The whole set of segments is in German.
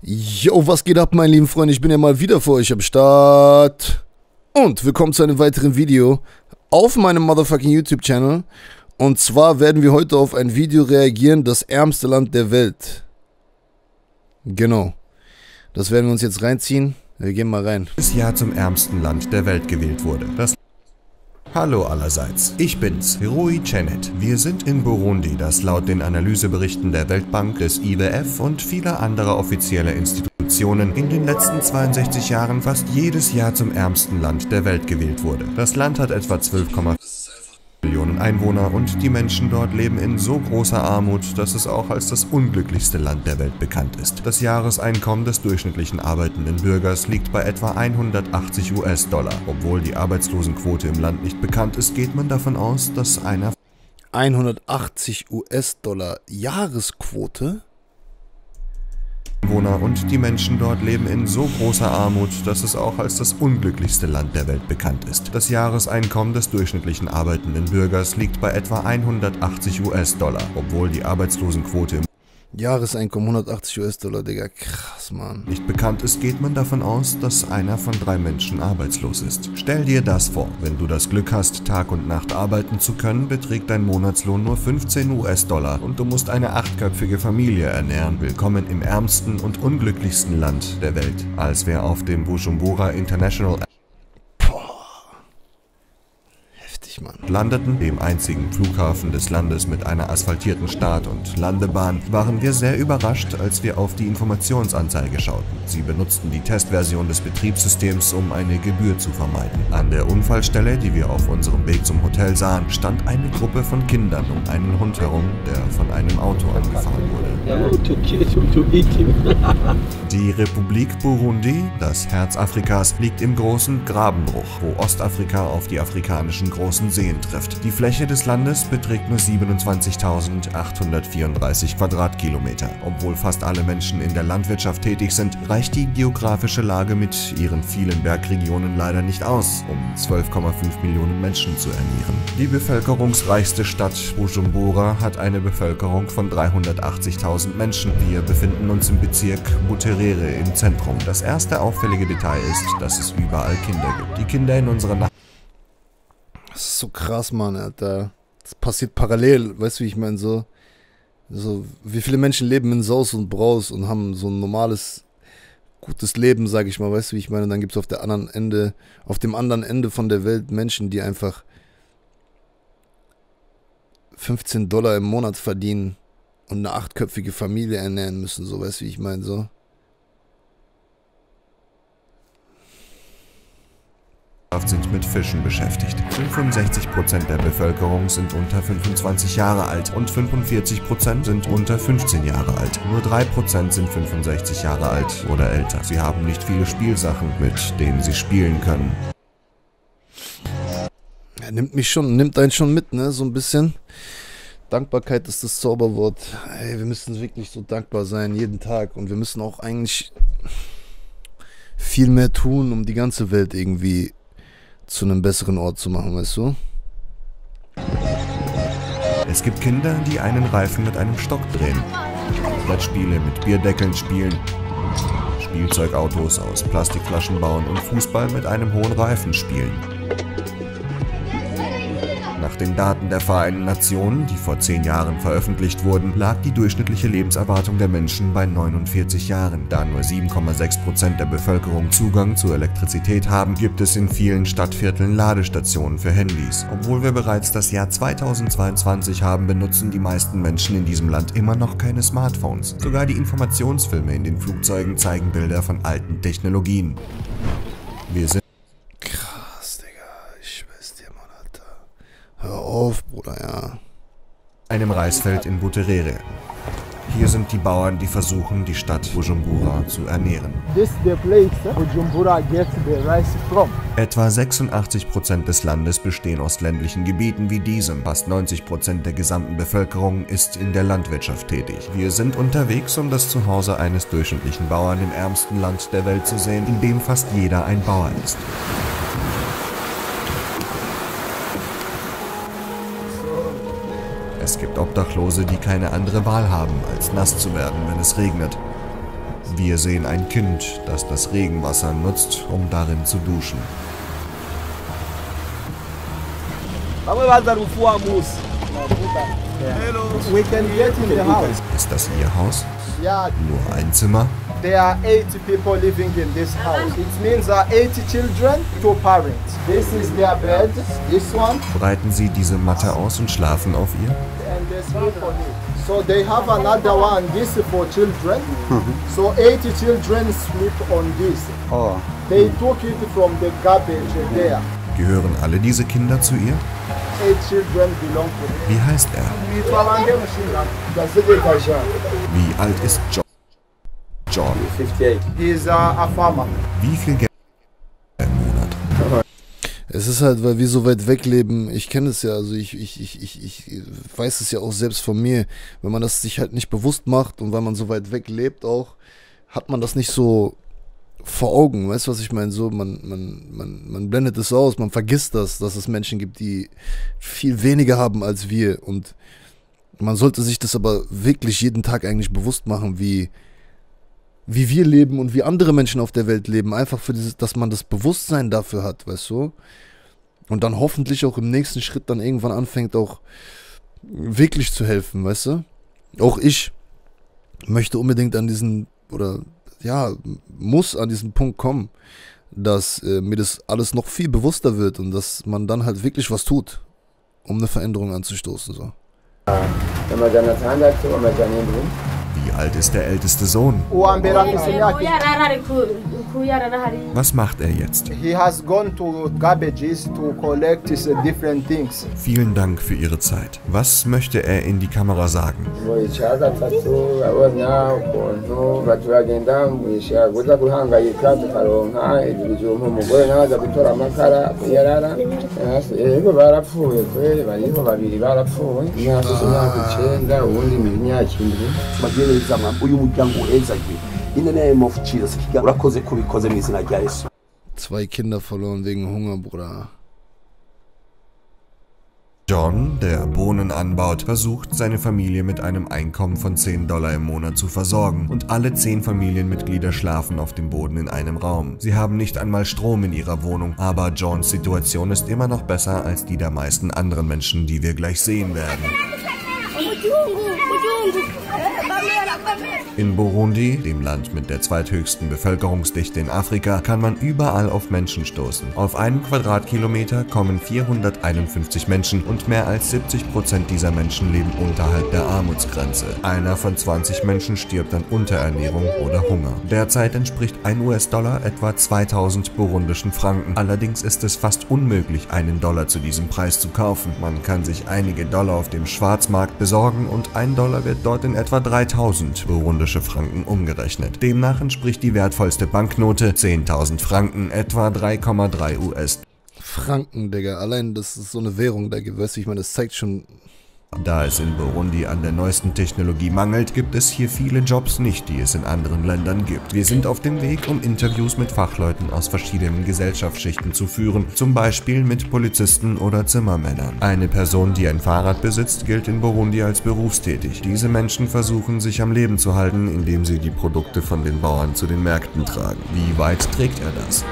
Yo, was geht ab, meine lieben Freunde? Ich bin ja mal wieder für euch am Start. Und willkommen zu einem weiteren Video auf meinem motherfucking YouTube-Channel. Und zwar werden wir heute auf ein Video reagieren, das ärmste Land der Welt. Genau. Das werden wir uns jetzt reinziehen. Wir gehen mal rein. Das Jahr zum ärmsten Land der Welt gewählt wurde. Hallo allerseits, ich bin's, Rui Chenet. Wir sind in Burundi, das laut den Analyseberichten der Weltbank, des IWF und vieler anderer offizieller Institutionen in den letzten 62 Jahren fast jedes Jahr zum ärmsten Land der Welt gewählt wurde. Das Land hat etwa 12,5 Millionen Einwohner und die Menschen dort leben in so großer Armut, dass es auch als das unglücklichste Land der Welt bekannt ist. Das Jahreseinkommen des durchschnittlichen arbeitenden Bürgers liegt bei etwa 180 US-Dollar. Obwohl die Arbeitslosenquote im Land nicht bekannt ist, geht man davon aus, dass einer 180 US-Dollar Jahresquote? Einwohner und die Menschen dort leben in so großer Armut, dass es auch als das unglücklichste Land der Welt bekannt ist. Das Jahreseinkommen des durchschnittlichen arbeitenden Bürgers liegt bei etwa 180 US-Dollar, obwohl die Arbeitslosenquote im Jahreseinkommen 180 US-Dollar, Digga. Krass, Mann. nicht bekannt ist, geht man davon aus, dass einer von 3 Menschen arbeitslos ist. Stell dir das vor, wenn du das Glück hast, Tag und Nacht arbeiten zu können, beträgt dein Monatslohn nur 15 US-Dollar und du musst eine 8-köpfige Familie ernähren. Willkommen im ärmsten und unglücklichsten Land der Welt. Als wir auf dem Bujumbura International Mann. landeten, dem einzigen Flughafen des Landes mit einer asphaltierten Start- und Landebahn, waren wir sehr überrascht, als wir auf die Informationsanzeige schauten. Sie benutzten die Testversion des Betriebssystems, um eine Gebühr zu vermeiden. An der Unfallstelle, die wir auf unserem Weg zum Hotel sahen, stand eine Gruppe von Kindern um einen Hund herum, der von einem Auto angefahren wurde. Die Republik Burundi, das Herz Afrikas, liegt im großen Grabenbruch, wo Ostafrika auf die afrikanischen großen Seen trifft. Die Fläche des Landes beträgt nur 27.834 Quadratkilometer. Obwohl fast alle Menschen in der Landwirtschaft tätig sind, reicht die geografische Lage mit ihren vielen Bergregionen leider nicht aus, um 12,5 Millionen Menschen zu ernähren. Die bevölkerungsreichste Stadt Bujumbura hat eine Bevölkerung von 380.000 Menschen. Wir befinden uns im Bezirk Buterere im Zentrum. Das erste auffällige Detail ist, dass es überall Kinder gibt. Die Kinder in unserer Das ist so krass, Mann, Alter. Das passiert parallel, weißt du, wie ich meine, so wie viele Menschen leben in Saus und Braus und haben so ein normales, gutes Leben, sag ich mal, weißt du, wie ich meine, und dann gibt es auf dem anderen Ende von der Welt Menschen, die einfach 15 Dollar im Monat verdienen und eine 8-köpfige Familie ernähren müssen, so, weißt du, wie ich meine, so. sind mit Fischen beschäftigt. 65% der Bevölkerung sind unter 25 Jahre alt und 45% sind unter 15 Jahre alt. Nur 3% sind 65 Jahre alt oder älter. Sie haben nicht viele Spielsachen, mit denen sie spielen können. Er nimmt einen schon mit, ne, so ein bisschen. Dankbarkeit ist das Zauberwort. Ey, wir müssen wirklich so dankbar sein, jeden Tag. Und wir müssen auch eigentlich viel mehr tun, um die ganze Welt irgendwie zu einem besseren Ort zu machen, weißt du? Es gibt Kinder, die einen Reifen mit einem Stock drehen, Brettspiele mit Bierdeckeln spielen, Spielzeugautos aus Plastikflaschen bauen und Fußball mit einem hohen Reifen spielen. Nach den Daten der Vereinten Nationen, die vor 10 Jahren veröffentlicht wurden, lag die durchschnittliche Lebenserwartung der Menschen bei 49 Jahren. Da nur 7,6% der Bevölkerung Zugang zu Elektrizität haben, gibt es in vielen Stadtvierteln Ladestationen für Handys. Obwohl wir bereits das Jahr 2022 haben, benutzen die meisten Menschen in diesem Land immer noch keine Smartphones. Sogar die Informationsfilme in den Flugzeugen zeigen Bilder von alten Technologien. Wir sind Hör auf, Bruder, ja. einem Reisfeld in Buterere. Hier sind die Bauern, die versuchen, die Stadt Bujumbura zu ernähren. This is the place Bujumbura gets the rice from. Etwa 86% des Landes bestehen aus ländlichen Gebieten wie diesem. Fast 90% der gesamten Bevölkerung ist in der Landwirtschaft tätig. Wir sind unterwegs, um das Zuhause eines durchschnittlichen Bauern im ärmsten Land der Welt zu sehen, in dem fast jeder ein Bauer ist. Es gibt Obdachlose, die keine andere Wahl haben, als nass zu werden, wenn es regnet. Wir sehen ein Kind, das das Regenwasser nutzt, um darin zu duschen. We can get in the house. Ist das Ihr Haus? Yeah, Nur ein Zimmer? there are 80 people living in this house. It means 80 children, 2 parents. This is their bed, this one, Breiten Sie diese Matte aus und schlafen auf ihr? and they sleep on it. So they have another one, this is for children. So 80 children sleep on this. Oh. They took it from the garbage there. Gehören alle diese Kinder zu ihr? 8 children belong to them. Wie heißt er? Wie alt ist John? 58. He's a farmer. Wie viel Geld im Monat? Es ist halt, weil wir so weit weg leben, ich kenne es ja, also ich weiß es ja auch selbst von mir, wenn man das sich halt nicht bewusst macht und weil man so weit weg lebt auch, hat man das nicht so vor Augen, weißt du, was ich meine? So, man blendet es aus, man vergisst das, dass es Menschen gibt, die viel weniger haben als wir und man sollte sich das aber wirklich jeden Tag eigentlich bewusst machen, wie wir leben und wie andere Menschen auf der Welt leben, einfach für dieses, dass man das Bewusstsein dafür hat, weißt du? Und dann hoffentlich auch im nächsten Schritt dann irgendwann anfängt auch wirklich zu helfen, weißt du? Auch ich möchte unbedingt an diesen, oder ja, muss an diesen Punkt kommen, dass mir das alles noch viel bewusster wird und dass man dann halt wirklich was tut, um eine Veränderung anzustoßen, so. Wie alt ist der älteste Sohn? Was macht er jetzt? He has gone to garbages to collect different things. Vielen Dank für Ihre Zeit. Was möchte er in die Kamera sagen? uyu muryango ezagwe in the name of Jesus urakoze kubikoze mu izina rya Yesu. 2 Kinder verloren wegen Hunger, Bruder. John, der Bohnen anbaut, versucht, seine Familie mit einem Einkommen von $10 im Monat zu versorgen und alle 10 Familienmitglieder schlafen auf dem Boden in einem Raum. Sie haben nicht einmal Strom in ihrer Wohnung, aber Johns Situation ist immer noch besser als die der meisten anderen Menschen, die wir gleich sehen werden. In Burundi, dem Land mit der zweithöchsten Bevölkerungsdichte in Afrika, kann man überall auf Menschen stoßen. Auf einen Quadratkilometer kommen 451 Menschen und mehr als 70% dieser Menschen leben unterhalb der Armutsgrenze. Einer von 20 Menschen stirbt an Unterernährung oder Hunger. Derzeit entspricht ein US-Dollar etwa 2000 burundischen Franken. Allerdings ist es fast unmöglich, einen Dollar zu diesem Preis zu kaufen. Man kann sich einige Dollar auf dem Schwarzmarkt besorgen und ein Dollar wird dort in etwa 3000 burundische Franken umgerechnet. Demnach entspricht die wertvollste Banknote 10.000 Franken etwa 3,3 US. Franken, Digga, allein das ist so eine Währung, da weißt du, ich meine, das zeigt schon. Da es in Burundi an der neuesten Technologie mangelt, gibt es hier viele Jobs nicht, die es in anderen Ländern gibt. Wir sind auf dem Weg, um Interviews mit Fachleuten aus verschiedenen Gesellschaftsschichten zu führen, zum Beispiel mit Polizisten oder Zimmermännern. Eine Person, die ein Fahrrad besitzt, gilt in Burundi als berufstätig. Diese Menschen versuchen, sich am Leben zu halten, indem sie die Produkte von den Bauern zu den Märkten tragen. Wie weit trägt er das?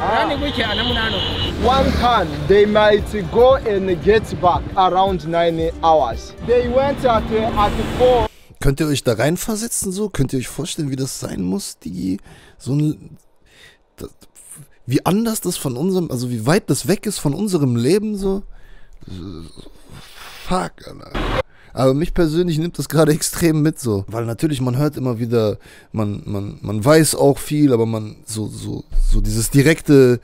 1 ton, they might go and get back around 9 hours. They went at 4. Könnt ihr euch da reinversetzen so? Könnt ihr euch vorstellen, wie das sein muss, wie anders das von unserem, also wie weit das weg ist von unserem Leben so? Fuck, Alter. Aber mich persönlich nimmt das gerade extrem mit so. Weil natürlich, man hört immer wieder, man weiß auch viel, aber man, so dieses direkte,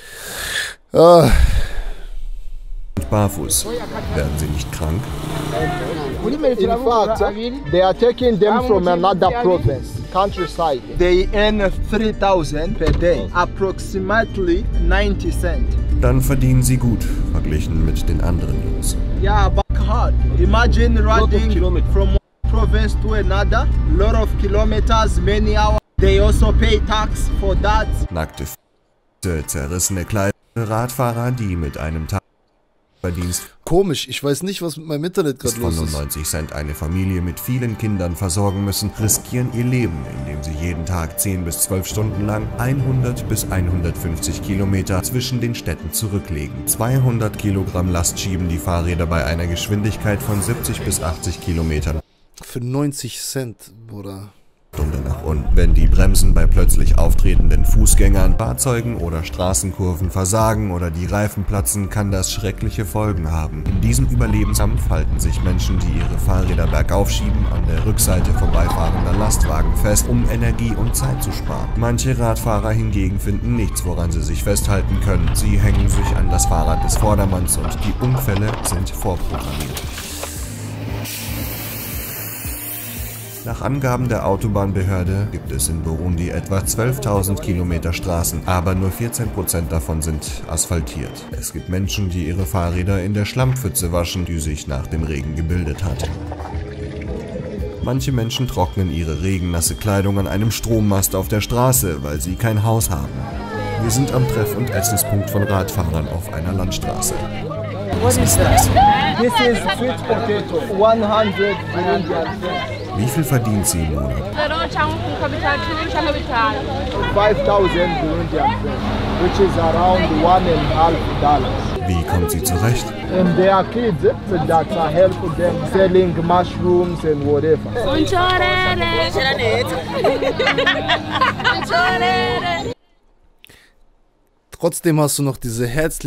Barfuß. Werden sie nicht krank? In fact, they are taking them from another province, countryside. They earn 3,000 per day, approximately 90 cents. Dann verdienen sie gut, verglichen mit den anderen Jungs. Yeah, but hard. Imagine riding from one province to another, lot of kilometers, many hours. They also pay tax for that. Nackte Füße, zerrissene Kleider, Radfahrer, die mit einem Tag Verdienst Komisch, ich weiß nicht, was mit meinem Internet gerade von los nur ist. 90 Cent eine Familie mit vielen Kindern versorgen müssen, riskieren ihr Leben, indem sie jeden Tag 10 bis 12 Stunden lang 100 bis 150 Kilometer zwischen den Städten zurücklegen. 200 Kilogramm Last schieben die Fahrräder bei einer Geschwindigkeit von 70 bis 80 Kilometern Für 90 Cent, Bruder. Stunde nach unten. Wenn die Bremsen bei plötzlich auftretenden Fußgängern, Fahrzeugen oder Straßenkurven versagen oder die Reifen platzen, kann das schreckliche Folgen haben. In diesem Überlebenskampf halten sich Menschen, die ihre Fahrräder bergauf schieben, an der Rückseite vorbeifahrender Lastwagen fest, um Energie und Zeit zu sparen. Manche Radfahrer hingegen finden nichts, woran sie sich festhalten können. Sie hängen sich an das Fahrrad des Vordermanns und die Unfälle sind vorprogrammiert. Nach Angaben der Autobahnbehörde gibt es in Burundi etwa 12.000 Kilometer Straßen, aber nur 14% davon sind asphaltiert. Es gibt Menschen, die ihre Fahrräder in der Schlammpfütze waschen, die sich nach dem Regen gebildet hat. Manche Menschen trocknen ihre regennasse Kleidung an einem Strommast auf der Straße, weil sie kein Haus haben. Wir sind am Treff- und Essenspunkt von Radfahrern auf einer Landstraße. Was ist das? This is sweet potato, 100 Burundian francs. Wie viel verdient sie im Monat? 5,000 Burundian francs, which is around $1.5. Wie kommt sie zurecht? And there are kids that are helping them selling mushrooms and whatever. Trotzdem hast du noch diese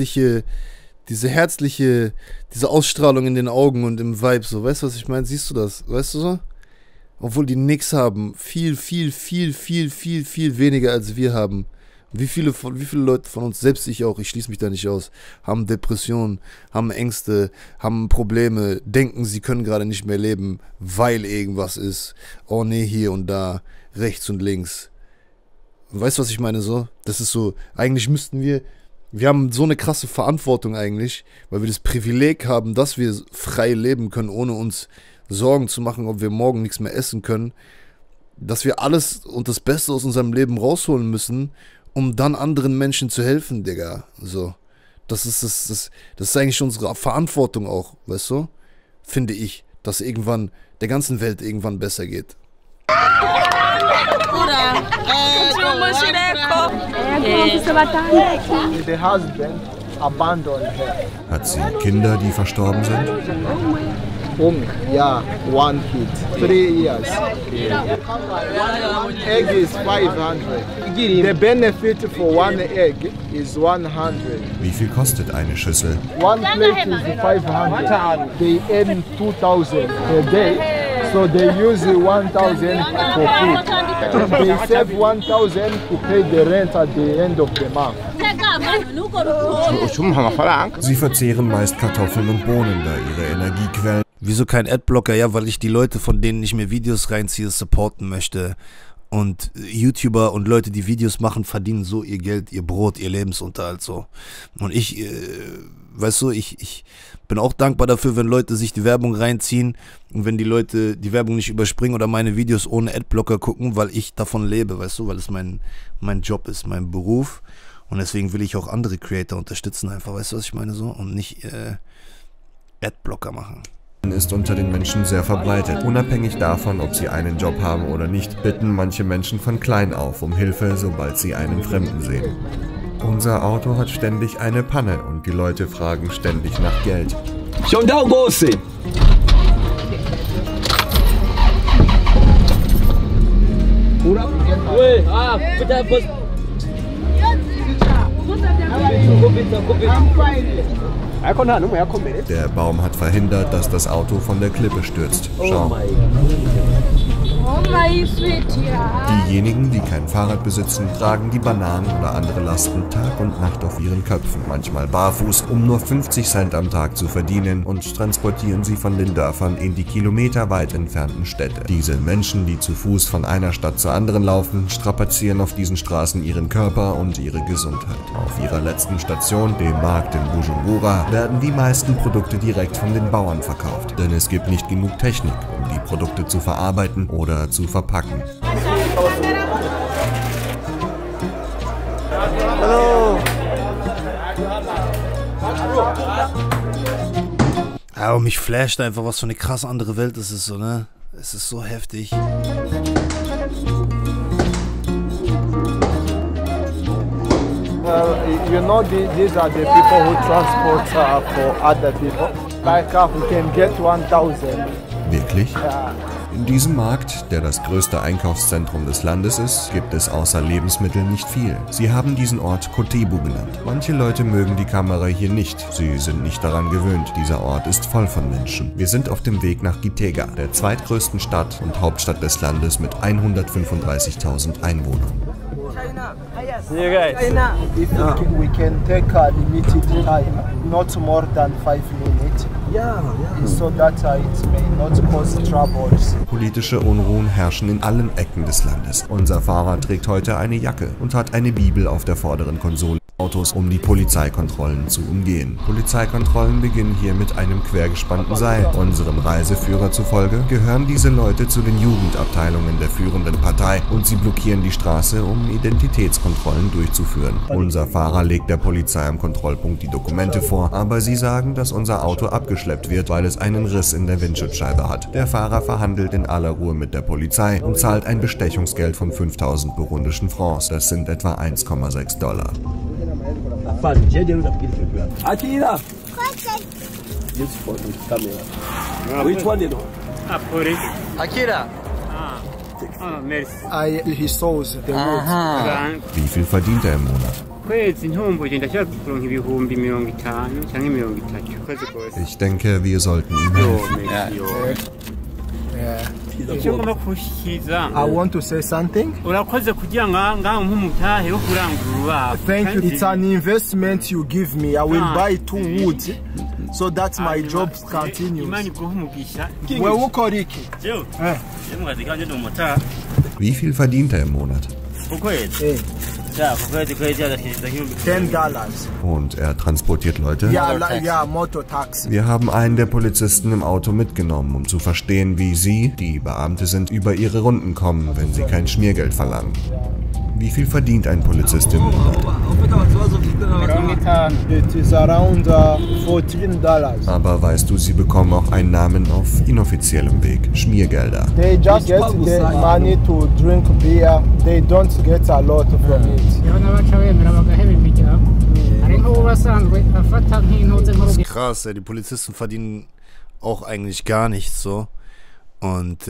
Ausstrahlung in den Augen und im Vibe, so, weißt du, was ich meine? Siehst du das? Weißt du so? Obwohl die nix haben, viel weniger als wir haben. Wie viele Leute von uns, selbst ich auch, ich schließe mich da nicht aus, haben Depressionen, haben Ängste, haben Probleme, denken, sie können gerade nicht mehr leben, weil irgendwas ist. Oh nee, hier und da, rechts und links. Weißt du, was ich meine so? Das ist so, eigentlich müssten wir haben so eine krasse Verantwortung eigentlich, weil wir das Privileg haben, dass wir frei leben können, ohne uns Sorgen zu machen, ob wir morgen nichts mehr essen können, dass wir alles und das Beste aus unserem Leben rausholen müssen, um dann anderen Menschen zu helfen, Digga. So. Das ist eigentlich unsere Verantwortung auch, weißt du? Finde ich, dass irgendwann der ganzen Welt irgendwann besser geht. The husband abandoned her. Hat sie Kinder, die verstorben sind? Yeah, one kid, 3 years. Egg is 500. The benefit for one egg is 100. Wie viel kostet eine Schüssel? One plate is 500. They earn 2,000 per day, so they use 1,000 for food. They save 1,000 to pay the rent at the end of the month. Sie verzehren meist Kartoffeln und Bohnen, da ihre Energiequellen. Wieso kein Adblocker? Ja, weil ich die Leute, von denen ich mir Videos reinziehe, supporten möchte. Und YouTuber und Leute, die Videos machen, verdienen so ihr Geld, ihr Brot, ihr Lebensunterhalt so. Und ich, weißt du, ich bin auch dankbar dafür, wenn Leute sich die Werbung reinziehen und wenn die Leute die Werbung nicht überspringen oder meine Videos ohne Adblocker gucken, weil ich davon lebe, weißt du, weil es mein Job ist, mein Beruf. Und deswegen will ich auch andere Creator unterstützen, einfach, weißt du, was ich meine, so, und nicht Adblocker machen. Ist unter den Menschen sehr verbreitet. Unabhängig davon, ob sie einen Job haben oder nicht, bitten manche Menschen von klein auf um Hilfe, sobald sie einen Fremden sehen. Unser Auto hat ständig eine Panne und die Leute fragen ständig nach Geld. Der Baum hat verhindert, dass das Auto von der Klippe stürzt. Schau. Diejenigen, die kein Fahrrad besitzen, tragen die Bananen oder andere Lasten Tag und Nacht auf ihren Köpfen, manchmal barfuß, um nur 50 Cent am Tag zu verdienen, und transportieren sie von den Dörfern in die kilometerweit entfernten Städte. Diese Menschen, die zu Fuß von einer Stadt zur anderen laufen, strapazieren auf diesen Straßen ihren Körper und ihre Gesundheit. Auf ihrer letzten Station, dem Markt in Bujumbura, werden die meisten Produkte direkt von den Bauern verkauft, denn es gibt nicht genug Technik, um die Produkte zu verarbeiten oder zu verpacken. Hello. Ja, und mich flasht einfach, was für eine krass andere Welt es ist, so, ne? Es ist so heftig. You know, these are the people who transport for other people. Like we can get 1,000. Wirklich? In diesem Markt, der das größte Einkaufszentrum des Landes ist, gibt es außer Lebensmitteln nicht viel. Sie haben diesen Ort Kotebu genannt. Manche Leute mögen die Kamera hier nicht. Sie sind nicht daran gewöhnt. Dieser Ort ist voll von Menschen. Wir sind auf dem Weg nach Gitega, der zweitgrößten Stadt und Hauptstadt des Landes mit 135.000 Einwohnern. If we can take a limited time, not more than 5 minutes. So that it may not cause troubles. Politische Unruhen herrschen in allen Ecken des Landes. Unser Fahrer trägt heute eine Jacke und hat eine Bibel auf der vorderen Konsole des Autos, um die Polizeikontrollen zu umgehen. Polizeikontrollen beginnen hier mit einem quergespannten Seil. Unserem Reiseführer zufolge gehören diese Leute zu den Jugendabteilungen der führenden Partei und sie blockieren die Straße, um Identitätskontrollen durchzuführen. Unser Fahrer legt der Polizei am Kontrollpunkt die Dokumente vor, aber sie sagen, dass unser Auto abgeschleppt wird, weil es einen Riss in der Windschutzscheibe hat. Der Fahrer verhandelt in aller Ruhe mit der Polizei und zahlt ein Bestechungsgeld von 5.000 burundischen Francs. Das sind etwa 1,6 $. Akira. This for the camera. Which one you know? Akira. He saws the road. Wie viel verdient er im Monat? Ich denke, wir sollten ihm helfen. I want to say something. Thank you. It's an investment you give me. I will buy 2 wood so that my job continues. Wie viel verdient er im Monat? $10. Und er transportiert Leute? Ja, Motortaxi. Wir haben einen der Polizisten im Auto mitgenommen, um zu verstehen, wie sie, die Beamte sind, über ihre Runden kommen, wenn sie kein Schmiergeld verlangen. Wie viel verdient ein Polizist im Monat? It is around $14. Aber weißt du, sie bekommen auch Einnahmen auf inoffiziellem Weg, Schmiergelder. They just get the money to drink beer. They don't get a lot from it. Das ist krass, ey. Die Polizisten verdienen auch eigentlich gar nichts so und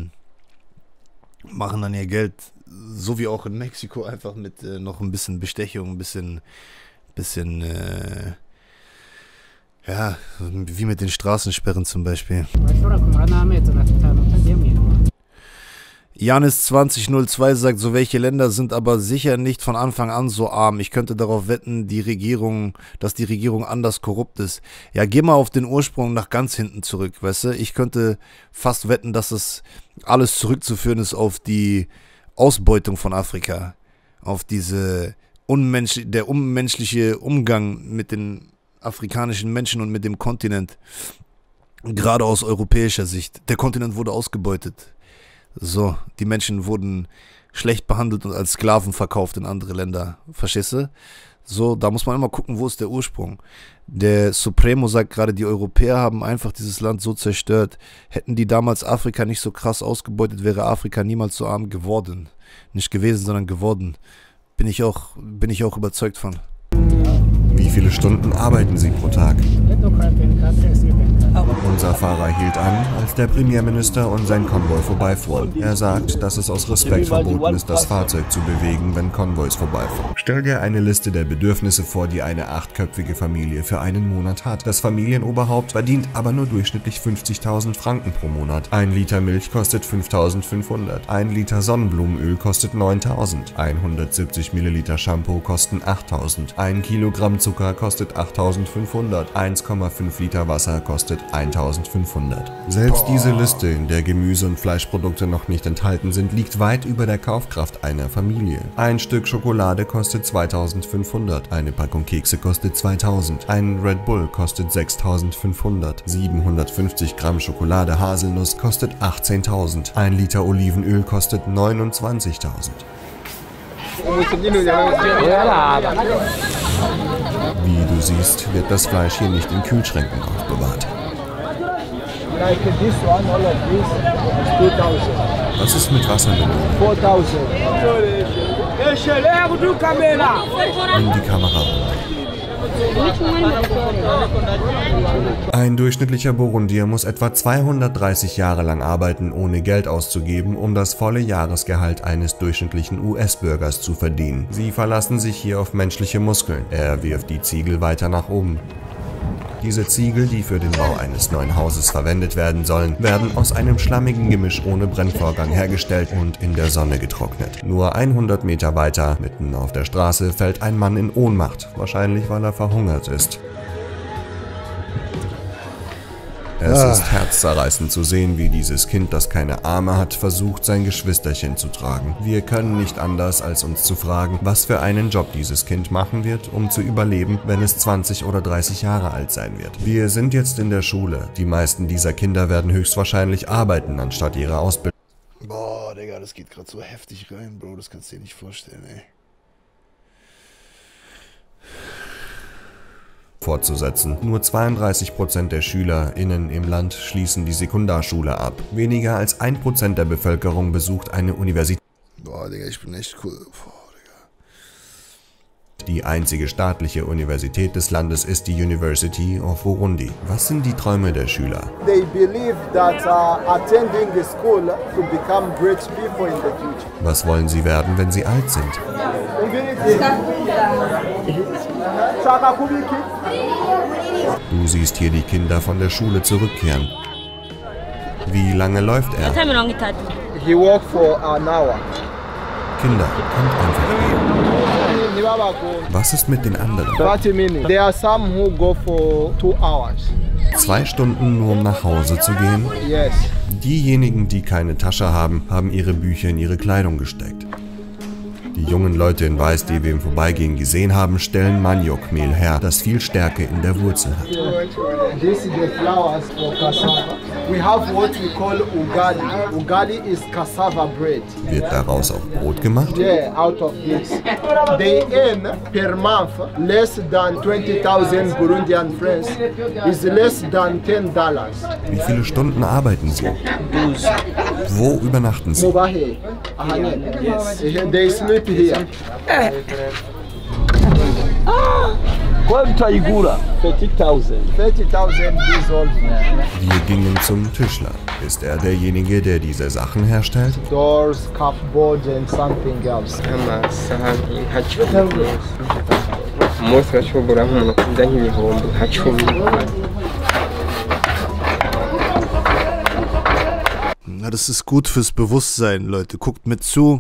machen dann ihr Geld, so wie auch in Mexiko, einfach mit noch ein bisschen Bestechung, ein bisschen ja, wie mit den Straßensperren zum Beispiel. Janis2002 sagt, so welche Länder sind aber sicher nicht von Anfang an so arm. Ich könnte darauf wetten, dass die Regierung anders korrupt ist. Ja, geh mal auf den Ursprung nach ganz hinten zurück, weißt du? Ich könnte fast wetten, dass das alles zurückzuführen ist auf die Ausbeutung von Afrika. Auf der unmenschliche Umgang mit den afrikanischen Menschen und mit dem Kontinent. Gerade aus europäischer Sicht. Der Kontinent wurde ausgebeutet. So, die Menschen wurden schlecht behandelt und als Sklaven verkauft in andere Länder. Verstehst du? So, da muss man immer gucken, wo ist der Ursprung. Der Supremo sagt gerade, die Europäer haben einfach dieses Land so zerstört. Hätten die damals Afrika nicht so krass ausgebeutet, wäre Afrika niemals so arm geworden. Nicht gewesen, sondern geworden. Bin ich auch überzeugt von. Wie viele Stunden arbeiten Sie pro Tag? Unser Fahrer hielt an, als der Premierminister und sein Konvoi vorbeifuhren. Er sagt, dass es aus Respekt verboten ist, das Fahrzeug zu bewegen, wenn Konvois vorbeifahren. Stell dir eine Liste der Bedürfnisse vor, die eine 8-köpfige Familie für einen Monat hat. Das Familienoberhaupt verdient aber nur durchschnittlich 50.000 Franken pro Monat. 1 Liter Milch kostet 5.500. 1 Liter Sonnenblumenöl kostet 9.000. 170 Milliliter Shampoo kosten 8.000. 1 Kilogramm Zucker kostet 8.500. 1,5 Liter Wasser kostet 1.500. Selbst diese Liste, in der Gemüse- und Fleischprodukte noch nicht enthalten sind, liegt weit über der Kaufkraft einer Familie. Ein Stück Schokolade kostet 2.500, eine Packung Kekse kostet 2.000, ein Red Bull kostet 6.500, 750 Gramm Schokolade Haselnuss kostet 18.000, 1 Liter Olivenöl kostet 29.000. Wie du siehst, wird das Fleisch hier nicht in Kühlschränken aufbewahrt. Like this one, all of this is 2,000. Was ist mit Wassermelonen? 4,000. Nimm die Kamera. Ein durchschnittlicher Burundier muss etwa 230 Jahre lang arbeiten, ohne Geld auszugeben, um das volle Jahresgehalt eines durchschnittlichen US-Bürgers zu verdienen. Sie verlassen sich hier auf menschliche Muskeln. Er wirft die Ziegel weiter nach oben. Diese Ziegel, die für den Bau eines neuen Hauses verwendet werden sollen, werden aus einem schlammigen Gemisch ohne Brennvorgang hergestellt und in der Sonne getrocknet. Nur 100 Meter weiter, mitten auf der Straße, fällt ein Mann in Ohnmacht, wahrscheinlich weil er verhungert ist. Es ist herzzerreißend zu sehen, wie dieses Kind, das keine Arme hat, versucht, sein Geschwisterchen zu tragen. Wir können nicht anders, als uns zu fragen, was für einen Job dieses Kind machen wird, um zu überleben, wenn es 20 oder 30 Jahre alt sein wird. Wir sind jetzt in der Schule. Die meisten dieser Kinder werden höchstwahrscheinlich arbeiten, anstatt ihre Ausbildung. Boah, Digga, das geht gerade so heftig rein, Bro. Das kannst du dir nicht vorstellen, ey. Fortzusetzen. Nur 32% der SchülerInnen im Land schließen die Sekundarschule ab. Weniger als 1% der Bevölkerung besucht eine Universität. Boah, Digga, ich bin echt cool. Boah, Digga. Die einzige staatliche Universität des Landes ist die University of Burundi. Was sind die Träume der Schüler? They believe that attending a school to become great people in the future. Was wollen sie werden, wenn sie alt sind? Du siehst hier die Kinder von der Schule zurückkehren. Wie lange läuft er? He walked for an hour. Kinder, kommt einfach her. Was ist mit den anderen? 30 minutes. There are some who go for 2 hours. 2 Stunden nur, um nach Hause zu gehen? Yes. Diejenigen, die keine Tasche haben, haben ihre Bücher in ihre Kleidung gesteckt. Die jungen Leute in Weiß, die wir im Vorbeigehen gesehen haben, stellen Maniokmehl her, das viel Stärke in der Wurzel hat. This is the flowers for cassava. We have what we call ugali. Ugali is cassava bread. Wird daraus auch Brot gemacht? Yeah, out of this. They earn per month less than 20,000 Burundian francs. Is less than $10. Wie viele Stunden arbeiten sie? Wo übernachten sie? Mubahe. Yes. They sleep here. 30,000. 30,000 years old. Wir gingen zum Tischler. Ist er derjenige, der diese Sachen herstellt? Doors, cupboard and something else. Na, das ist gut fürs Bewusstsein, Leute. Guckt mit zu.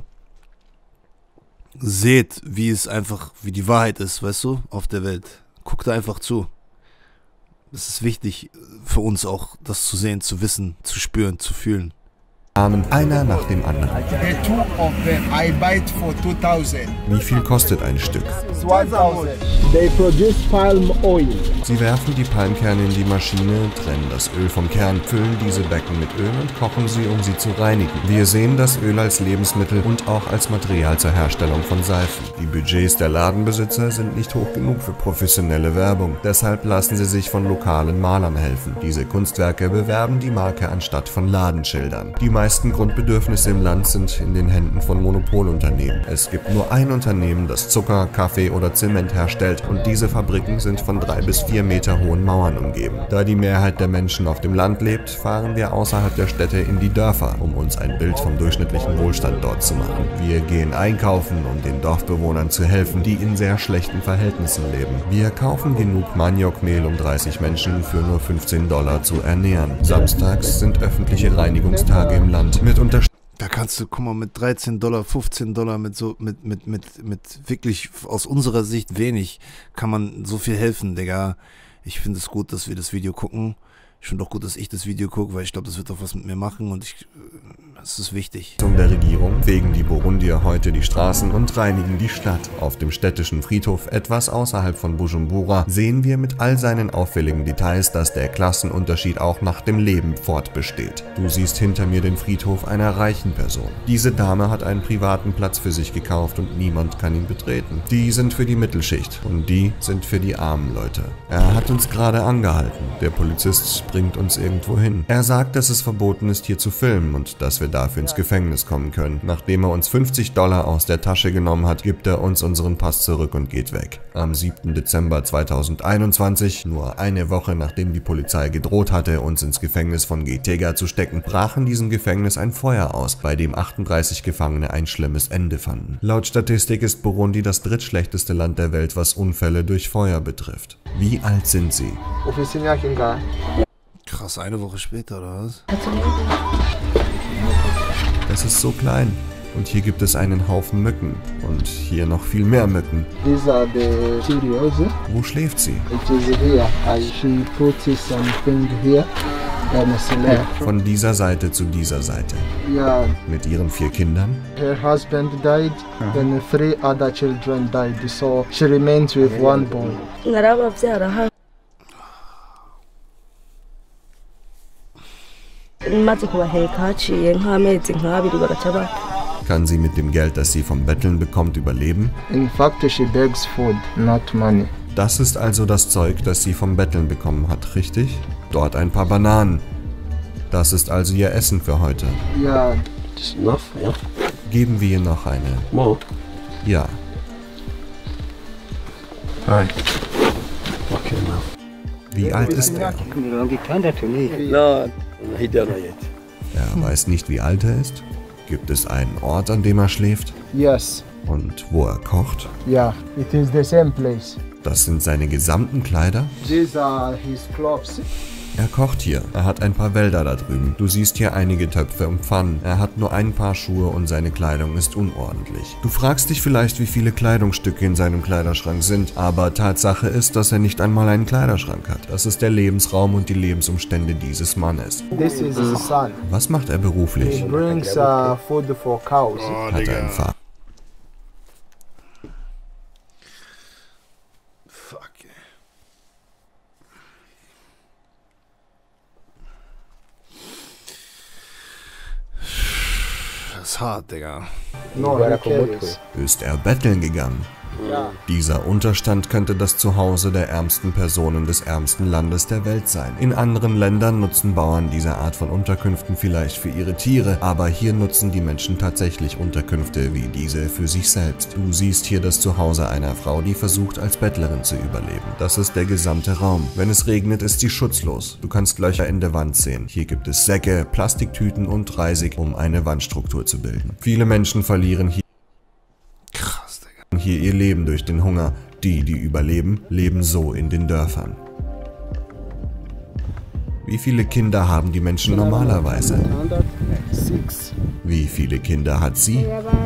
Seht, wie es einfach, wie die Wahrheit ist, weißt du, auf der Welt. Guckt da einfach zu. Es ist wichtig für uns auch, das zu sehen, zu wissen, zu spüren, zu fühlen. Einer nach dem anderen. The two of them, I buy it for 2,000. Wie viel kostet ein Stück? 1,000. They produce palm oil. Sie werfen die Palmkerne in die Maschine, trennen das Öl vom Kern, füllen diese Becken mit Öl und kochen sie, um sie zu reinigen. Wir sehen das Öl als Lebensmittel und auch als Material zur Herstellung von Seifen. Die Budgets der Ladenbesitzer sind nicht hoch genug für professionelle Werbung. Deshalb lassen sie sich von lokalen Malern helfen. Diese Kunstwerke bewerben die Marke anstatt von Ladenschildern. Die meisten Grundbedürfnisse im Land sind in den Händen von Monopolunternehmen. Es gibt nur ein Unternehmen, das Zucker, Kaffee oder Zement herstellt, und diese Fabriken sind von 3 bis 4 Meter hohen Mauern umgeben. Da die Mehrheit der Menschen auf dem Land lebt, fahren wir außerhalb der Städte in die Dörfer, um uns ein Bild vom durchschnittlichen Wohlstand dort zu machen. Wir gehen einkaufen, um den Dorfbewohnern zu helfen, die in sehr schlechten Verhältnissen leben. Wir kaufen genug Maniokmehl, um 30 Menschen für nur $15 zu ernähren. Samstags sind öffentliche Reinigungstage im Land mit Da kannst du, guck mal, mit $13, $15, mit wirklich aus unserer Sicht wenig, kann man so viel helfen, Digga. Ich finde es gut, dass wir das Video gucken. Ich finde auch gut, dass ich das Video gucke, weil ich glaube, das wird auch was mit mir machen und das ist wichtig. Der Regierung fegen die Burundier heute die Straßen und reinigen die Stadt. Auf dem städtischen Friedhof, etwas außerhalb von Bujumbura, sehen wir mit all seinen auffälligen Details, dass der Klassenunterschied auch nach dem Leben fortbesteht. Du siehst hinter mir den Friedhof einer reichen Person. Diese Dame hat einen privaten Platz für sich gekauft und niemand kann ihn betreten. Die sind für die Mittelschicht und die sind für die armen Leute. Er hat uns gerade angehalten. Der Polizist bringt uns irgendwo hin. Er sagt, dass es verboten ist, hier zu filmen und dass wir dafür ins Gefängnis kommen können. Nachdem er uns $50 aus der Tasche genommen hat, gibt er uns unseren Pass zurück und geht weg. Am 7. Dezember 2021, nur eine Woche nachdem die Polizei gedroht hatte, uns ins Gefängnis von Gitega zu stecken, brach in diesem Gefängnis ein Feuer aus, bei dem 38 Gefangene ein schlimmes Ende fanden. Laut Statistik ist Burundi das drittschlechteste Land der Welt, was Unfälle durch Feuer betrifft. Wie alt sind sie? Krass, eine Woche später, oder was? Das ist so klein. Und hier gibt es einen Haufen Mücken. Und hier noch viel mehr Mücken. These are the cereals. Wo schläft sie? It is here. She put something here. Von dieser Seite zu dieser Seite. Yeah. Mit ihren 4 Kindern. Her husband died, then 3 other children died, so she remains with one boy. Kann sie mit dem Geld, das sie vom Betteln bekommt, überleben? In fact, she begs food, not money. Das ist also das Zeug, das sie vom Betteln bekommen hat, richtig? Dort ein paar Bananen. Das ist also ihr Essen für heute. Yeah. It's enough, yeah. Geben wir ihr noch eine? More? Ja. Right. Okay, enough. Wie alt ist er? No, he don't know yet. Er weiß nicht, wie alt er ist. Gibt es einen Ort, an dem er schläft? Yes. Und wo er kocht? Yeah. It is the same place. Das sind seine gesamten Kleider? These are his clothes. Er kocht hier. Er hat ein paar Wälder da drüben. Du siehst hier einige Töpfe und Pfannen. Er hat nur ein Paar Schuhe und seine Kleidung ist unordentlich. Du fragst dich vielleicht, wie viele Kleidungsstücke in seinem Kleiderschrank sind, aber Tatsache ist, dass er nicht einmal einen Kleiderschrank hat. Das ist der Lebensraum und die Lebensumstände dieses Mannes. This is his son. Was macht er beruflich? He brings food for cows. Hat er ein Fahrrad? Fuck, ey. Das ist hart, Digga. No, he carries. Ist er betteln gegangen? Yeah. Dieser Unterstand könnte das Zuhause der ärmsten Personen des ärmsten Landes der Welt sein. In anderen Ländern nutzen Bauern diese Art von Unterkünften vielleicht für ihre Tiere, aber hier nutzen die Menschen tatsächlich Unterkünfte wie diese für sich selbst. Du siehst hier das Zuhause einer Frau, die versucht, als Bettlerin zu überleben. Das ist der gesamte Raum. Wenn es regnet, ist sie schutzlos. Du kannst Löcher in der Wand sehen. Hier gibt es Säcke, Plastiktüten und Reisig, um eine Wandstruktur zu bilden. Viele Menschen verlieren hier ihr Leben durch den Hunger. Die, die überleben, leben so in den Dörfern. Wie viele Kinder haben die Menschen normalerweise? 6. Wie viele Kinder hat sie?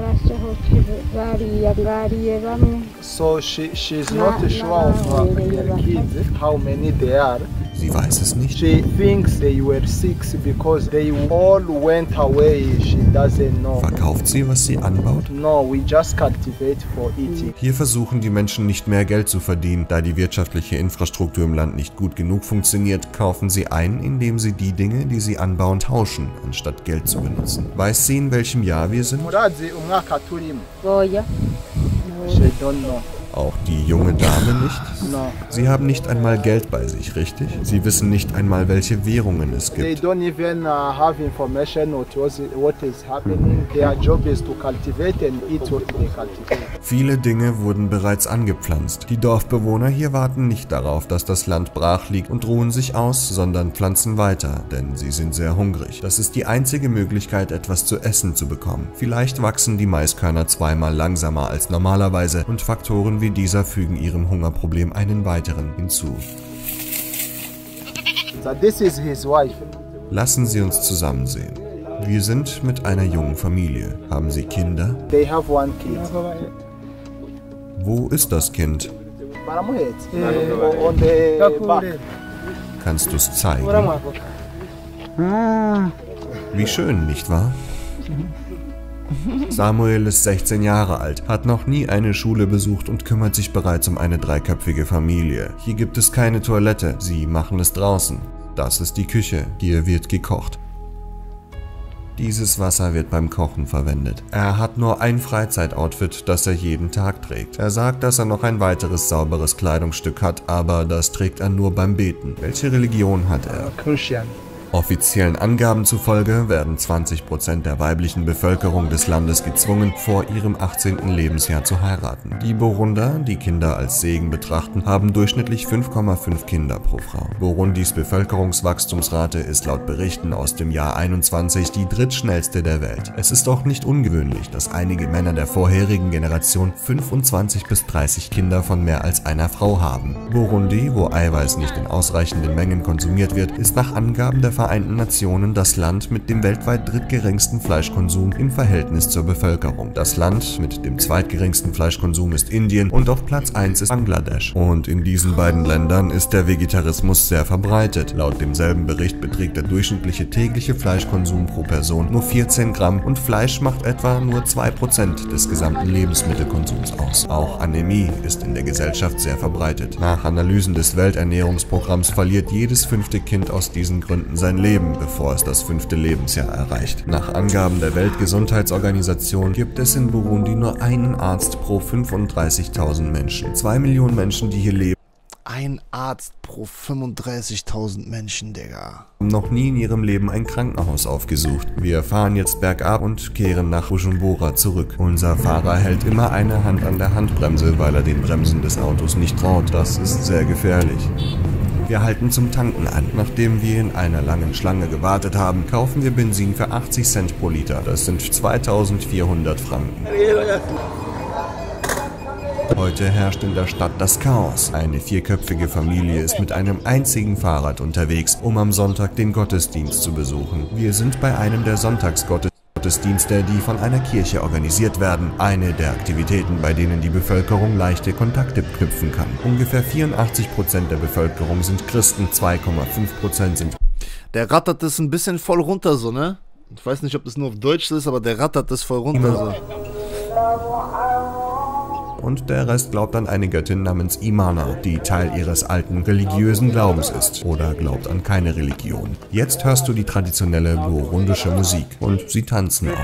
So she's not sure of her kids, how many there are. Sie weiß es nicht. She thinks they were 6 because they all went away. She doesn't know. Verkauft sie, was sie anbaut? No, we just cultivate for eating. Hier versuchen die Menschen nicht mehr Geld zu verdienen. Da die wirtschaftliche Infrastruktur im Land nicht gut genug funktioniert, kaufen sie ein, indem sie die Dinge, die sie anbauen, tauschen, anstatt Geld zu benutzen. Weiß sie, in welchem Jahr wir sind? Murazi umwaka turimo. She don't know. Auch die junge Dame nicht? No. Sie haben nicht einmal Geld bei sich, richtig? Sie wissen nicht einmal, welche Währungen es They gibt. don't even have information what is happening. Their job is to cultivate and eat what they cultivate. Viele Dinge wurden bereits angepflanzt. Die Dorfbewohner hier warten nicht darauf, dass das Land brach liegt und ruhen sich aus, sondern pflanzen weiter, denn sie sind sehr hungrig. Das ist die einzige Möglichkeit, etwas zu essen zu bekommen. Vielleicht wachsen die Maiskörner zweimal langsamer als normalerweise und Faktoren wie dieser fügen ihrem Hungerproblem einen weiteren hinzu. So this is his wife. Lassen Sie uns zusammen sehen. Wir sind mit einer jungen Familie. Haben Sie Kinder? They have one kid. Wo ist das Kind? On the back. Kannst du es zeigen? Wie schön, nicht wahr? Samuel ist 16 Jahre alt, hat noch nie eine Schule besucht und kümmert sich bereits um eine dreiköpfige Familie. Hier gibt es keine Toilette, sie machen es draußen. Das ist die Küche, hier wird gekocht. Dieses Wasser wird beim Kochen verwendet. Er hat nur ein Freizeitoutfit, das er jeden Tag trägt. Er sagt, dass er noch ein weiteres sauberes Kleidungsstück hat, aber das trägt er nur beim Beten. Welche Religion hat er? Christian. Offiziellen Angaben zufolge werden 20% der weiblichen Bevölkerung des Landes gezwungen, vor ihrem 18. Lebensjahr zu heiraten. Die Burunder, die Kinder als Segen betrachten, haben durchschnittlich 5,5 Kinder pro Frau. Burundis Bevölkerungswachstumsrate ist laut Berichten aus dem Jahr 21 die drittschnellste der Welt. Es ist auch nicht ungewöhnlich, dass einige Männer der vorherigen Generation 25 bis 30 Kinder von mehr als einer Frau haben. Burundi, wo Eiweiß nicht in ausreichenden Mengen konsumiert wird, ist nach Angaben der Vereinten Nationen das Land mit dem weltweit drittgeringsten Fleischkonsum im Verhältnis zur Bevölkerung. Das Land mit dem zweitgeringsten Fleischkonsum ist Indien und auf Platz 1 ist Bangladesch. Und in diesen beiden Ländern ist der Vegetarismus sehr verbreitet. Laut demselben Bericht beträgt der durchschnittliche tägliche Fleischkonsum pro Person nur 14 Gramm und Fleisch macht etwa nur 2% des gesamten Lebensmittelkonsums aus. Auch Anämie ist in der Gesellschaft sehr verbreitet. Nach Analysen des Welternährungsprogramms verliert jedes 5. Kind aus diesen Gründen sein Leben, bevor es das 5. Lebensjahr erreicht. Nach Angaben der Weltgesundheitsorganisation gibt es in Burundi nur einen Arzt pro 35.000 Menschen. 2 Millionen Menschen, die hier leben, Ein Arzt pro 35.000 Menschen, Digga. haben noch nie in ihrem Leben ein Krankenhaus aufgesucht. Wir fahren jetzt bergab und kehren nach Bujumbura zurück. Unser Fahrer hält immer eine Hand an der Handbremse, weil er den Bremsen des Autos nicht traut. Das ist sehr gefährlich. Wir halten zum Tanken an. Nachdem wir in einer langen Schlange gewartet haben, kaufen wir Benzin für 80 Cent pro Liter. Das sind 2.400 Franken. Heute herrscht in der Stadt das Chaos. Eine 4-köpfige Familie ist mit einem einzigen Fahrrad unterwegs, um am Sonntag den Gottesdienst zu besuchen. Wir sind bei einem der Sonntagsgottesdienste, die von einer Kirche organisiert werden. Eine der Aktivitäten, bei denen die Bevölkerung leichte Kontakte knüpfen kann. Ungefähr 84% der Bevölkerung sind Christen, 2,5% sind... Der rattert das ein bisschen voll runter, so, ne? Ich weiß nicht, ob das nur auf Deutsch ist, aber der rattert das voll runter, so. Und der Rest glaubt an eine Göttin namens Imana, die Teil ihres alten religiösen Glaubens ist oder glaubt an keine Religion. Jetzt hörst du die traditionelle burundische Musik und sie tanzen auch.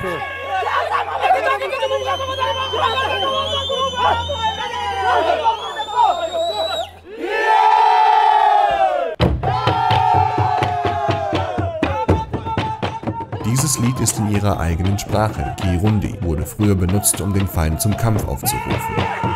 Dieses Lied ist in ihrer eigenen Sprache, Kirundi, wurde früher benutzt, um den Feind zum Kampf aufzurufen.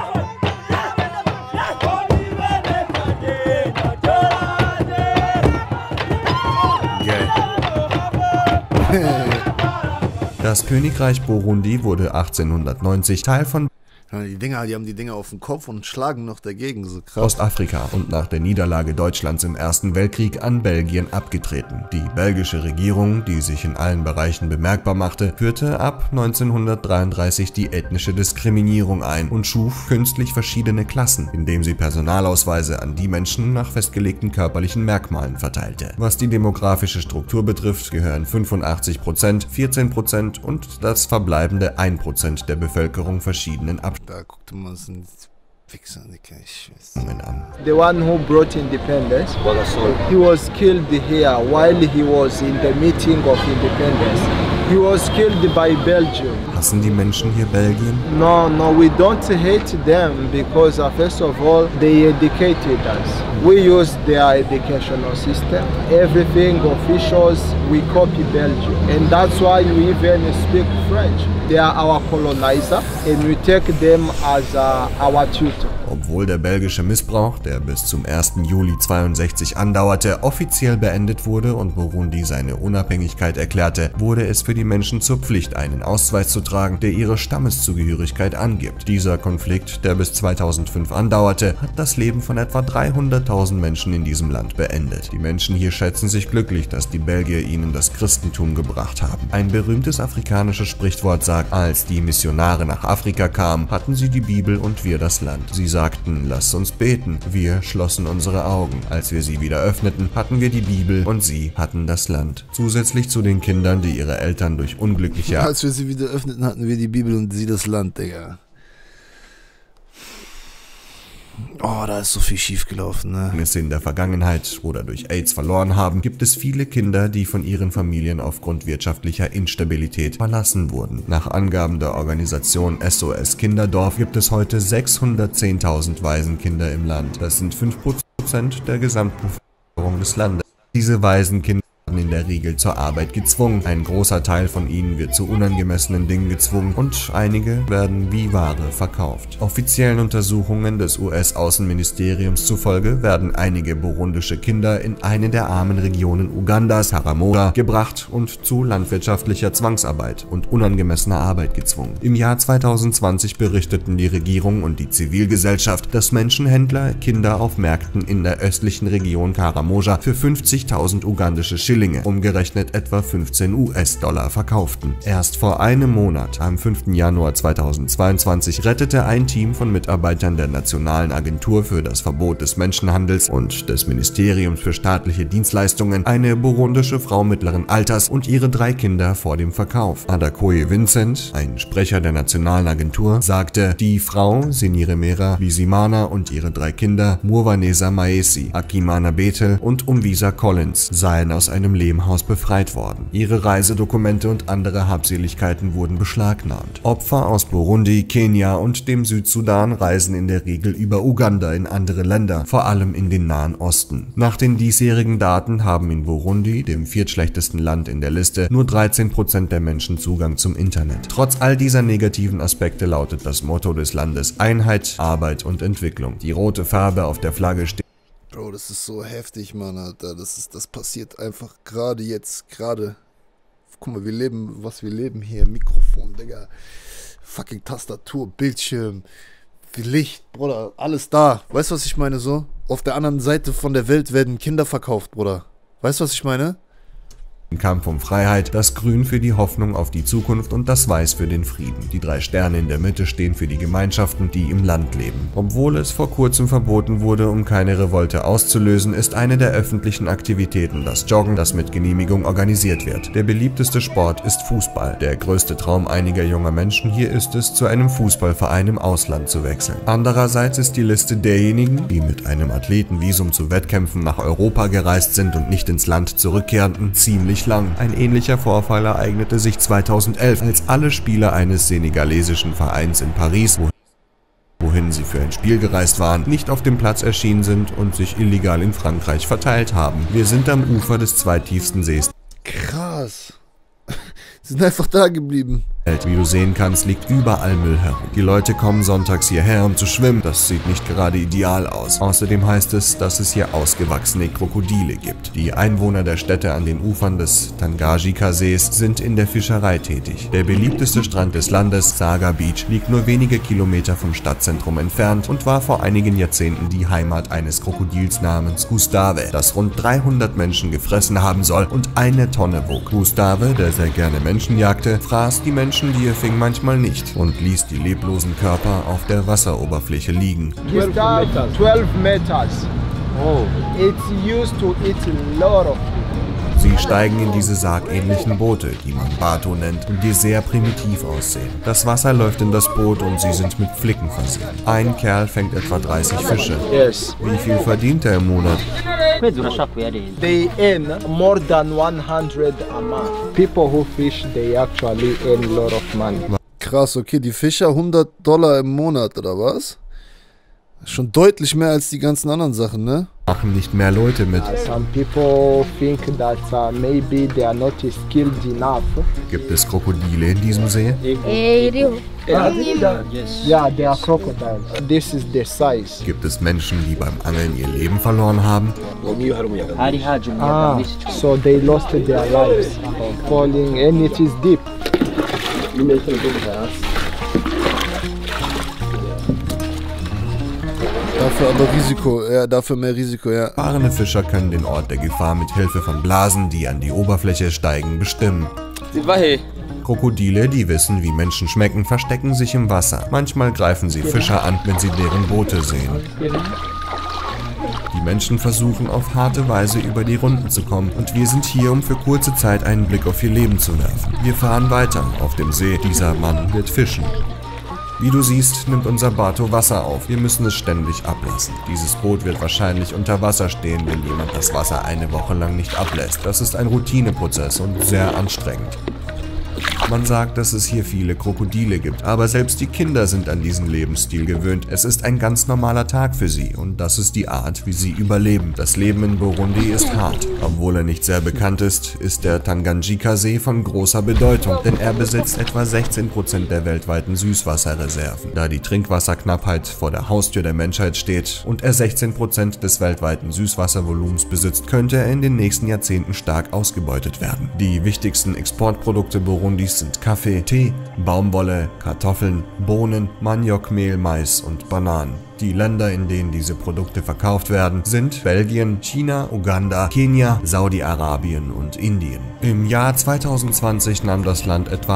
Das Königreich Burundi wurde 1890 Teil von Die haben die Dinger auf dem Kopf und schlagen noch dagegen, so krass. Ostafrika und nach der Niederlage Deutschlands im Ersten Weltkrieg an Belgien abgetreten. Die belgische Regierung, die sich in allen Bereichen bemerkbar machte, führte ab 1933 die ethnische Diskriminierung ein und schuf künstlich verschiedene Klassen, indem sie Personalausweise an die Menschen nach festgelegten körperlichen Merkmalen verteilte. Was die demografische Struktur betrifft, gehören 85%, 14% und das verbleibende 1% der Bevölkerung verschiedenen Abstammungen Da guckte man so ein Wichser, Digga, ich weiß. an. The one who brought independence, he was killed here while he was in the meeting of independence. He was killed by Belgium. Hassen die Menschen hier Belgien? No, we don't hate them because first of all, they educated us. We use their educational system. Everything officials, we copy Belgium. And that's why we even speak French. They are our colonizer and we take them as our tutor. Obwohl der belgische Missbrauch, der bis zum 1. Juli 62 andauerte, offiziell beendet wurde und Burundi seine Unabhängigkeit erklärte, wurde es für die Menschen zur Pflicht, einen Ausweis zu tragen, der ihre Stammeszugehörigkeit angibt. Dieser Konflikt, der bis 2005 andauerte, hat das Leben von etwa 300.000 Menschen in diesem Land beendet. Die Menschen hier schätzen sich glücklich, dass die Belgier ihnen das Christentum gebracht haben. Ein berühmtes afrikanisches Sprichwort sagt, als die Missionare nach Afrika kamen, hatten sie die Bibel und wir das Land. Sie sagten, lasst uns beten. Wir schlossen unsere Augen. Als wir sie wieder öffneten, hatten wir die Bibel und sie hatten das Land. Zusätzlich zu den Kindern, die ihre Eltern durch unglückliche... Als wir sie wieder öffneten, hatten wir die Bibel und sie das Land, Digga. Oh, da ist so viel schief gelaufen, ne? In der Vergangenheit oder durch AIDS verloren haben, gibt es viele Kinder, die von ihren Familien aufgrund wirtschaftlicher Instabilität verlassen wurden. Nach Angaben der Organisation SOS Kinderdorf gibt es heute 610.000 Waisenkinder im Land. Das sind 5% der Gesamtbevölkerung des Landes. Diese Waisenkinder werden in der Regel zur Arbeit gezwungen. Ein großer Teil von ihnen wird zu unangemessenen Dingen gezwungen und einige werden wie Ware verkauft. Offiziellen Untersuchungen des US-Außenministeriums zufolge werden einige burundische Kinder in eine der armen Regionen Ugandas, Karamoja, gebracht und zu landwirtschaftlicher Zwangsarbeit und unangemessener Arbeit gezwungen. Im Jahr 2020 berichteten die Regierung und die Zivilgesellschaft, dass Menschenhändler Kinder auf Märkten in der östlichen Region Karamoja für 50.000 ugandische Schillinge, umgerechnet etwa 15 US-Dollar, verkauften. Erst vor einem Monat, am 5. Januar 2022, rettete ein Team von Mitarbeitern der Nationalen Agentur für das Verbot des Menschenhandels und des Ministeriums für staatliche Dienstleistungen eine burundische Frau mittleren Alters und ihre 3 Kinder vor dem Verkauf. Adakoye Vincent, ein Sprecher der Nationalen Agentur, sagte, die Frau Siniremera Bizimana und ihre 3 Kinder Murwaneza Maesi, Akimana Bethel und Umvisa Collins seien aus einem Lehmhaus befreit worden. Ihre Reisedokumente und andere Habseligkeiten wurden beschlagnahmt. Opfer aus Burundi, Kenia und dem Südsudan reisen in der Regel über Uganda in andere Länder, vor allem in den Nahen Osten. Nach den diesjährigen Daten haben in Burundi, dem viertschlechtesten Land in der Liste, nur 13% der Menschen Zugang zum Internet. Trotz all dieser negativen Aspekte lautet das Motto des Landes Einheit, Arbeit und Entwicklung. Die rote Farbe auf der Flagge steht. Bro, das ist so heftig, Mann, Alter. Das passiert einfach gerade jetzt, gerade. Guck mal, wir leben hier. Mikrofon, Digga. Fucking Tastatur, Bildschirm, Licht, Bruder, alles da. Weißt du, was ich meine so? Auf der anderen Seite von der Welt werden Kinder verkauft, Bruder. Weißt du, was ich meine? Kampf um Freiheit, das Grün für die Hoffnung auf die Zukunft und das Weiß für den Frieden. Die 3 Sterne in der Mitte stehen für die Gemeinschaften, die im Land leben. Obwohl es vor kurzem verboten wurde, um keine Revolte auszulösen, ist eine der öffentlichen Aktivitäten das Joggen, das mit Genehmigung organisiert wird. Der beliebteste Sport ist Fußball. Der größte Traum einiger junger Menschen hier ist es, zu einem Fußballverein im Ausland zu wechseln. Andererseits ist die Liste derjenigen, die mit einem Athletenvisum zu Wettkämpfen nach Europa gereist sind und nicht ins Land zurückkehrten, ziemlich lang. Ein ähnlicher Vorfall ereignete sich 2011, als alle Spieler eines senegalesischen Vereins in Paris, wohin sie für ein Spiel gereist waren, nicht auf dem Platz erschienen sind und sich illegal in Frankreich verteilt haben. Wir sind am Ufer des zweittiefsten Sees. Krass. Sie sind einfach da geblieben. Wie du sehen kannst, liegt überall Müll herum. Die Leute kommen sonntags hierher, um zu schwimmen. Das sieht nicht gerade ideal aus. Außerdem heißt es, dass es hier ausgewachsene Krokodile gibt. Die Einwohner der Städte an den Ufern des Tanganyika-Sees sind in der Fischerei tätig. Der beliebteste Strand des Landes, Saga Beach, liegt nur wenige Kilometer vom Stadtzentrum entfernt und war vor einigen Jahrzehnten die Heimat eines Krokodils namens Gustave, das rund 300 Menschen gefressen haben soll und 1 Tonne wog. Gustave, der sehr gerne Menschen jagte, fraß die Menschen, die er fing, manchmal nicht und ließ die leblosen Körper auf der Wasseroberfläche liegen. 12 meters. Oh. It's used to eat a lot of people. Sie steigen in diese sargähnlichen Boote, die man Bato nennt und die sehr primitiv aussehen. Das Wasser läuft in das Boot und sie sind mit Flicken versehen. Ein Kerl fängt etwa 30 Fische. Yes. Wie viel verdient er im Monat? They earn more than 100 a month. People who fish, they actually earn a lot of money. Krass, okay, die Fischer $100 im Monat, oder was? Schon deutlich mehr als die ganzen anderen Sachen, ne? Machen nicht mehr Leute mit. Some people think that maybe they are not skilled enough. Gibt es Krokodile in diesem See? Yeah, they are crocodiles. This is the size. Gibt es Menschen, die beim Angeln ihr Leben verloren haben? So they lost their lives falling and it is deep. Dafür aber Risiko, ja, dafür mehr Risiko, ja. Erfahrene Fischer können den Ort der Gefahr mit Hilfe von Blasen, die an die Oberfläche steigen, bestimmen. Krokodile, die wissen, wie Menschen schmecken, verstecken sich im Wasser. Manchmal greifen sie Fischer an, wenn sie deren Boote sehen. Die Menschen versuchen auf harte Weise über die Runden zu kommen und wir sind hier, um für kurze Zeit einen Blick auf ihr Leben zu werfen. Wir fahren weiter auf dem See. Dieser Mann wird fischen. Wie du siehst, nimmt unser Bato Wasser auf. Wir müssen es ständig ablassen. Dieses Boot wird wahrscheinlich unter Wasser stehen, wenn jemand das Wasser eine Woche lang nicht ablässt. Das ist ein Routineprozess und sehr anstrengend. Man sagt, dass es hier viele Krokodile gibt, aber selbst die Kinder sind an diesen Lebensstil gewöhnt. Es ist ein ganz normaler Tag für sie und das ist die Art, wie sie überleben. Das Leben in Burundi ist hart. Obwohl er nicht sehr bekannt ist, ist der Tanganyika-See von großer Bedeutung, denn er besitzt etwa 16% der weltweiten Süßwasserreserven. Da die Trinkwasserknappheit vor der Haustür der Menschheit steht und er 16% des weltweiten Süßwasservolumens besitzt, könnte er in den nächsten Jahrzehnten stark ausgebeutet werden. Die wichtigsten Exportprodukte Burundis sind Kaffee, Tee, Baumwolle, Kartoffeln, Bohnen, Maniokmehl, Mais und Bananen. Die Länder, in denen diese Produkte verkauft werden, sind Belgien, China, Uganda, Kenia, Saudi-Arabien und Indien. Im Jahr 2020 nahm das Land etwa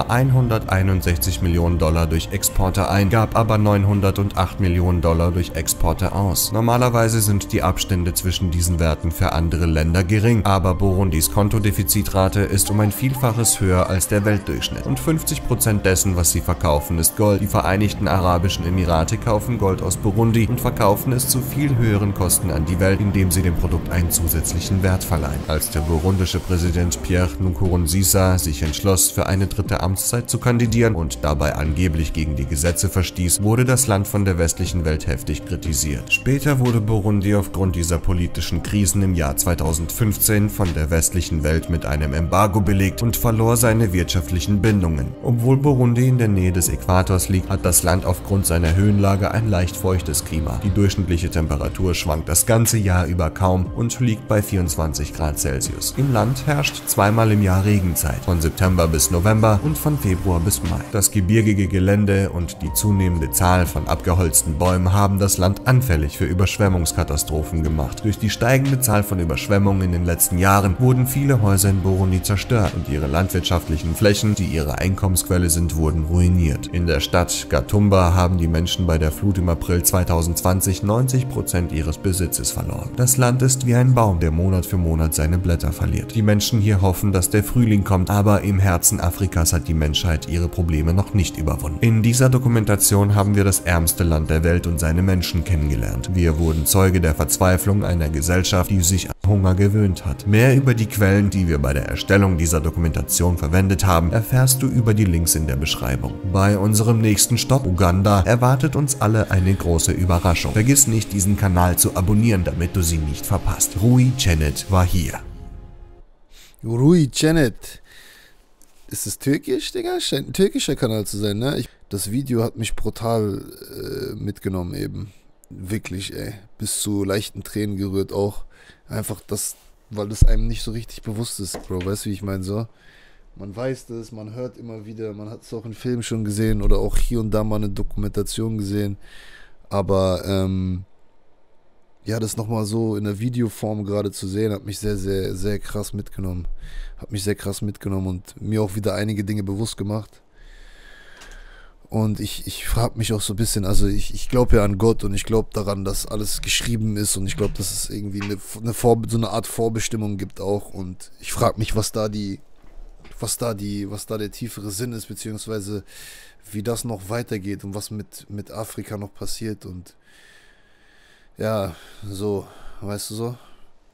161 Millionen Dollar durch Exporte ein, gab aber 908 Millionen Dollar durch Exporte aus. Normalerweise sind die Abstände zwischen diesen Werten für andere Länder gering, aber Burundis Kontodefizitrate ist um ein Vielfaches höher als der Weltdurchschnitt. Und 50% dessen, was sie verkaufen, ist Gold. Die Vereinigten Arabischen Emirate kaufen Gold aus Burundi und verkaufen es zu viel höheren Kosten an die Welt, indem sie dem Produkt einen zusätzlichen Wert verleihen. Als der burundische Präsident Pierre Nkurunziza sich entschloss, für eine dritte Amtszeit zu kandidieren und dabei angeblich gegen die Gesetze verstieß, wurde das Land von der westlichen Welt heftig kritisiert. Später wurde Burundi aufgrund dieser politischen Krisen im Jahr 2015 von der westlichen Welt mit einem Embargo belegt und verlor seine wirtschaftlichen Bindungen. Obwohl Burundi in der Nähe des Äquators liegt, hat das Land aufgrund seiner Höhenlage ein leicht feuchtes Klima. Die durchschnittliche Temperatur schwankt das ganze Jahr über kaum und liegt bei 24 Grad Celsius. Im Land herrscht zweimal im Jahr Regenzeit, von September bis November und von Februar bis Mai. Das gebirgige Gelände und die zunehmende Zahl von abgeholzten Bäumen haben das Land anfällig für Überschwemmungskatastrophen gemacht. Durch die steigende Zahl von Überschwemmungen in den letzten Jahren wurden viele Häuser in Burundi zerstört und ihre landwirtschaftlichen Flächen, die ihre Einkommensquelle sind, wurden ruiniert. In der Stadt Gatumba haben die Menschen bei der Flut im April 2020 90% ihres Besitzes verloren. Das Land ist wie ein Baum, der Monat für Monat seine Blätter verliert. Die Menschen hier hoffen, dass der Frühling kommt, aber im Herzen Afrikas hat die Menschheit ihre Probleme noch nicht überwunden. In dieser Dokumentation haben wir das ärmste Land der Welt und seine Menschen kennengelernt. Wir wurden Zeuge der Verzweiflung einer Gesellschaft, die sich an Hunger gewöhnt hat. Mehr über die Quellen, die wir bei der Erstellung dieser Dokumentation verwendet haben, erfährst du über die Links in der Beschreibung. Bei unserem nächsten Stopp, Uganda, erwartet uns alle eine große Überraschung. Vergiss nicht, diesen Kanal zu abonnieren, damit du sie nicht verpasst. Rui Cennet war hier. Rui Cennet. Ist es türkisch, Digga? Scheint ein türkischer Kanal zu sein, ne? Das Video hat mich brutal mitgenommen eben. Wirklich, ey. Bis zu leichten Tränen gerührt auch. Einfach das, weil das einem nicht so richtig bewusst ist, Bro. Weißt du, wie ich meine? So. Man weiß das, man hört immer wieder, man hat es auch in Filmen schon gesehen oder auch hier und da mal eine Dokumentation gesehen. Aber ja, das nochmal so in der Videoform gerade zu sehen, hat mich sehr, sehr, sehr krass mitgenommen. Hat mich sehr krass mitgenommen und mir auch wieder einige Dinge bewusst gemacht. Und ich frage mich auch so ein bisschen, also ich glaube ja an Gott und ich glaube daran, dass alles geschrieben ist und ich glaube, dass es irgendwie so eine Art Vorbestimmung gibt auch. Und ich frage mich, was da der tiefere Sinn ist, beziehungsweise wie das noch weitergeht und was mit Afrika noch passiert und ja, so, weißt du so?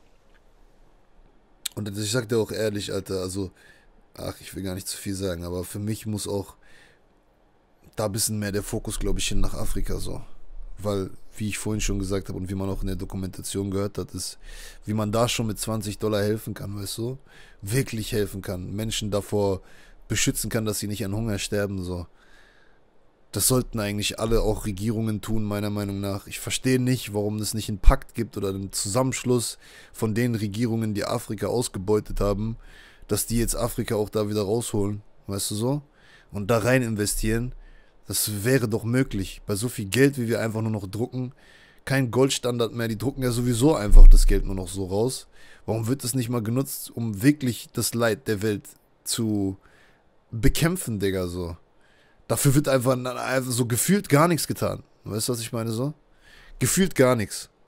Und ich sag dir auch ehrlich, Alter, also, ich will gar nicht zu viel sagen, aber für mich muss auch da ein bisschen mehr der Fokus, glaube ich, hin nach Afrika so. Weil, wie ich vorhin schon gesagt habe und wie man auch in der Dokumentation gehört hat, ist, wie man da schon mit $20 helfen kann, weißt du? Wirklich helfen kann, Menschen davor beschützen kann, dass sie nicht an Hunger sterben, so. Das sollten eigentlich alle, auch Regierungen tun, meiner Meinung nach. Ich verstehe nicht, warum es nicht einen Pakt gibt oder einen Zusammenschluss von den Regierungen, die Afrika ausgebeutet haben, dass die jetzt Afrika auch da wieder rausholen, weißt du so? Und da rein investieren. Das wäre doch möglich. Bei so viel Geld, wie wir einfach nur noch drucken. Kein Goldstandard mehr, die drucken ja sowieso einfach das Geld nur noch so raus. Warum wird das nicht mal genutzt, um wirklich das Leid der Welt zu bekämpfen, Digga, so? Dafür wird einfach so gefühlt gar nichts getan. Weißt du, was ich meine so? Gefühlt gar nichts.